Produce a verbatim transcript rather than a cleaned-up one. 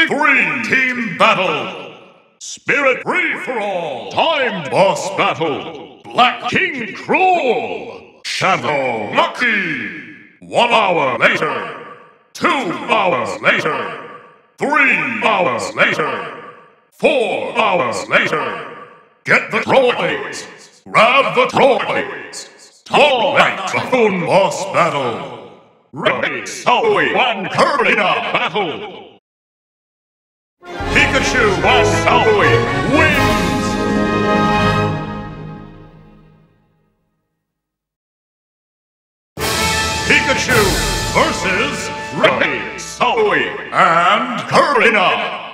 Three team battle. Spirit free for all. Timed boss battle. Black King Cruel. Shadow Lucky. One hour later. Two hours later. Three hours later. Four hours later. Get the trolleys. Grab the trolleys. Twilight Typhoon boss battle. Ray, Zoe, and Kirby-na battle. Pikachu boss Zoe wins. Pikachu versus Ray, Zoe, and Kirby-na.